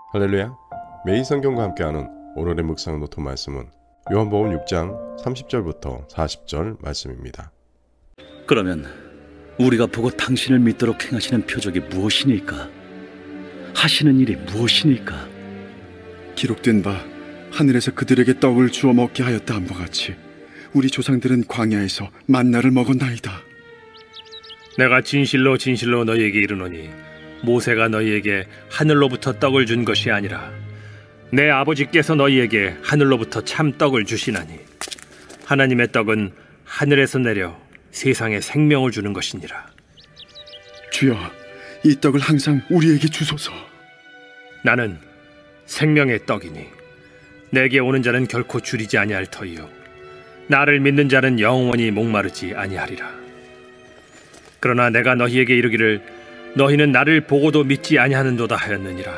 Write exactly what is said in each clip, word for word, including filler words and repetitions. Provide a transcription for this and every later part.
할렐루야. 매일 성경과 함께하는 오늘의 묵상 노트 말씀은 요한복음 육 장 삼십 절부터 사십 절 말씀입니다. 그러면 우리가 보고 당신을 믿도록 행하시는 표적이 무엇이니까? 하시는 일이 무엇이니까? 기록된 바 하늘에서 그들에게 떡을 주어 먹게 하였다 함과 같이 우리 조상들은 광야에서 만나를 먹었나이다. 내가 진실로 진실로 너희에게 이르노니 모세가 너희에게 하늘로부터 떡을 준 것이 아니라 내 아버지께서 너희에게 하늘로부터 참 떡을 주시나니 하나님의 떡은 하늘에서 내려 세상에 생명을 주는 것이니라. 주여, 이 떡을 항상 우리에게 주소서. 나는 생명의 떡이니 내게 오는 자는 결코 줄이지 아니할 터이요 나를 믿는 자는 영원히 목마르지 아니하리라. 그러나 내가 너희에게 이르기를 너희는 나를 보고도 믿지 아니하는도다 하였느니라.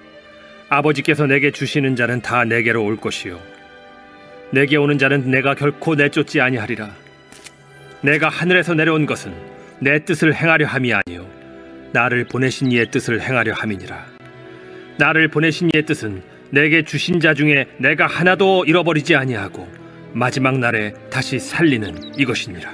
아버지께서 내게 주시는 자는 다 내게로 올 것이요 내게 오는 자는 내가 결코 내쫓지 아니하리라. 내가 하늘에서 내려온 것은 내 뜻을 행하려 함이 아니요 나를 보내신 이의 뜻을 행하려 함이니라. 나를 보내신 이의 뜻은 내게 주신 자 중에 내가 하나도 잃어버리지 아니하고 마지막 날에 다시 살리는 이것이니라.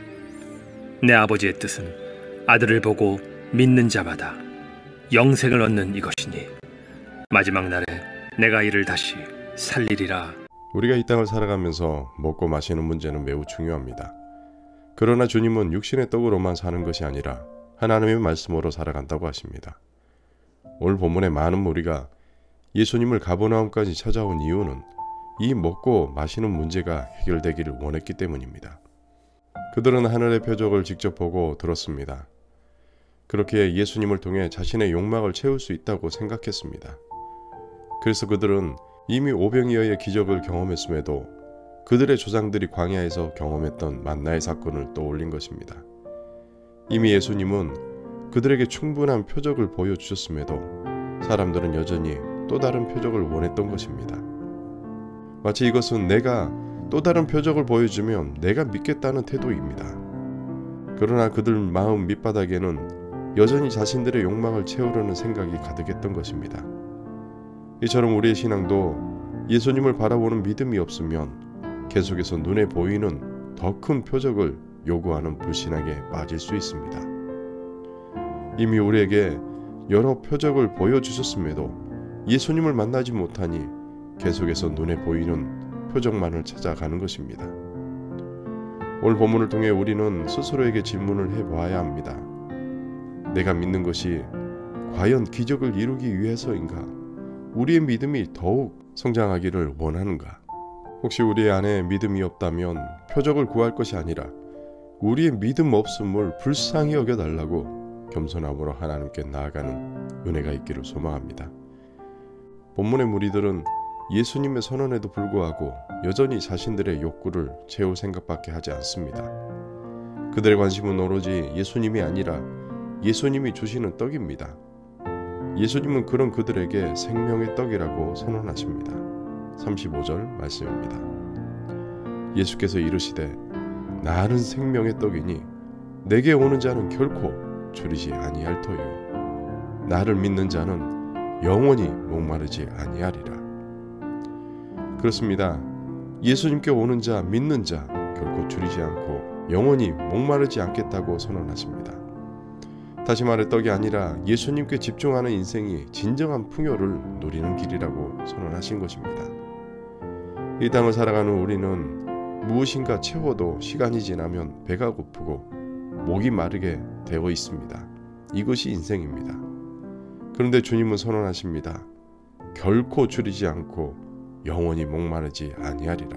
내 아버지의 뜻은 아들을 보고 믿는 자마다 영생을 얻는 이것이니 마지막 날에 내가 이를 다시 살리리라. 우리가 이 땅을 살아가면서 먹고 마시는 문제는 매우 중요합니다. 그러나 주님은 육신의 떡으로만 사는 것이 아니라 하나님의 말씀으로 살아간다고 하십니다. 오늘 본문의 많은 무리가 예수님을 가버나움까지 찾아온 이유는 이 먹고 마시는 문제가 해결되기를 원했기 때문입니다. 그들은 하늘의 표적을 직접 보고 들었습니다. 그렇게 예수님을 통해 자신의 욕망을 채울 수 있다고 생각했습니다. 그래서 그들은 이미 오병이어의 기적을 경험했음에도 그들의 조상들이 광야에서 경험했던 만나의 사건을 떠올린 것입니다. 이미 예수님은 그들에게 충분한 표적을 보여주셨음에도 사람들은 여전히 또 다른 표적을 원했던 것입니다. 마치 이것은 내가 또 다른 표적을 보여주면 내가 믿겠다는 태도입니다. 그러나 그들 마음 밑바닥에는 여전히 자신들의 욕망을 채우려는 생각이 가득했던 것입니다. 이처럼 우리의 신앙도 예수님을 바라보는 믿음이 없으면 계속해서 눈에 보이는 더 큰 표적을 요구하는 불신앙에 빠질 수 있습니다. 이미 우리에게 여러 표적을 보여주셨음에도 예수님을 만나지 못하니 계속해서 눈에 보이는 표적만을 찾아가는 것입니다. 오늘 본문을 통해 우리는 스스로에게 질문을 해보아야 합니다. 내가 믿는 것이 과연 기적을 이루기 위해서인가? 우리의 믿음이 더욱 성장하기를 원하는가? 혹시 우리 안에 믿음이 없다면 표적을 구할 것이 아니라 우리의 믿음 없음을 불쌍히 여겨달라고 겸손함으로 하나님께 나아가는 은혜가 있기를 소망합니다. 본문의 무리들은 예수님의 선언에도 불구하고 여전히 자신들의 욕구를 채울 생각밖에 하지 않습니다. 그들의 관심은 오로지 예수님이 아니라 예수님이 주시는 떡입니다. 예수님은 그런 그들에게 생명의 떡이라고 선언하십니다. 삼십오 절 말씀입니다. 예수께서 이르시되 나는 생명의 떡이니 내게 오는 자는 결코 줄이지 아니할 터이요 나를 믿는 자는 영원히 목마르지 아니하리라. 그렇습니다. 예수님께 오는 자, 믿는 자 결코 줄이지 않고 영원히 목마르지 않겠다고 선언하십니다. 다시 말해 떡이 아니라 예수님께 집중하는 인생이 진정한 풍요를 누리는 길이라고 선언하신 것입니다. 이 땅을 살아가는 우리는 무엇인가 채워도 시간이 지나면 배가 고프고 목이 마르게 되어 있습니다. 이것이 인생입니다. 그런데 주님은 선언하십니다. 결코 줄이지 않고 영원히 목마르지 아니하리라.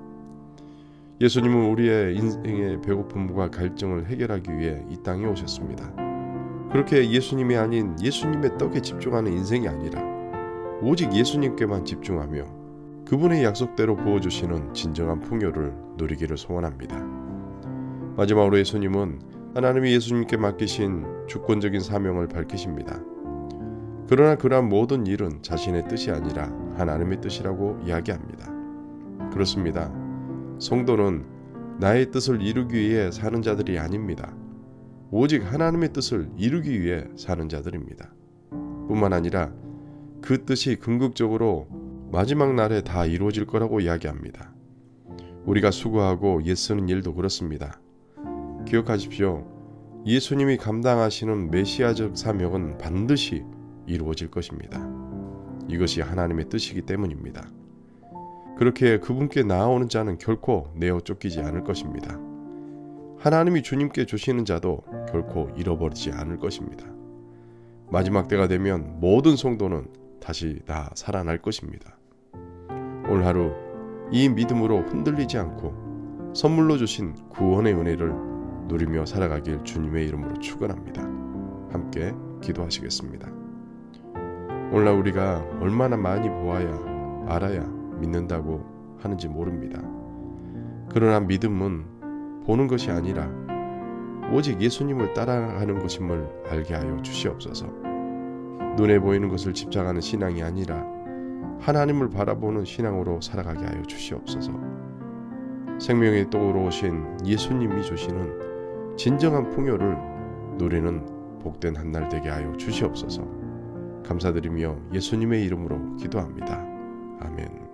예수님은 우리의 인생의 배고픔과 갈증을 해결하기 위해 이 땅에 오셨습니다. 그렇게 예수님이 아닌 예수님의 떡에 집중하는 인생이 아니라 오직 예수님께만 집중하며 그분의 약속대로 부어주시는 진정한 풍요를 누리기를 소원합니다. 마지막으로 예수님은 하나님이 예수님께 맡기신 주권적인 사명을 밝히십니다. 그러나 그러한 모든 일은 자신의 뜻이 아니라 하나님의 뜻이라고 이야기합니다. 그렇습니다. 성도는 나의 뜻을 이루기 위해 사는 자들이 아닙니다. 오직 하나님의 뜻을 이루기 위해 사는 자들입니다. 뿐만 아니라 그 뜻이 궁극적으로 마지막 날에 다 이루어질 거라고 이야기합니다. 우리가 수고하고 애쓰는 일도 그렇습니다. 기억하십시오. 예수님이 감당하시는 메시아적 사명은 반드시 이루어질 것입니다. 이것이 하나님의 뜻이기 때문입니다. 그렇게 그분께 나아오는 자는 결코 내어 쫓기지 않을 것입니다. 하나님이 주님께 주시는 자도 결코 잃어버리지 않을 것입니다. 마지막 때가 되면 모든 성도는 다시 다 살아날 것입니다. 오늘 하루 이 믿음으로 흔들리지 않고 선물로 주신 구원의 은혜를 누리며 살아가길 주님의 이름으로 축원합니다. 함께 기도하시겠습니다. 오늘날 우리가 얼마나 많이 보아야 알아야 믿는다고 하는지 모릅니다. 그러나 믿음은 보는 것이 아니라 오직 예수님을 따라가는 것임을 알게 하여 주시옵소서. 눈에 보이는 것을 집착하는 신앙이 아니라 하나님을 바라보는 신앙으로 살아가게 하여 주시옵소서. 생명의 떡으로 오신 예수님이 주시는 진정한 풍요를 누리는 복된 한 날 되게 하여 주시옵소서. 감사드리며 예수님의 이름으로 기도합니다. 아멘.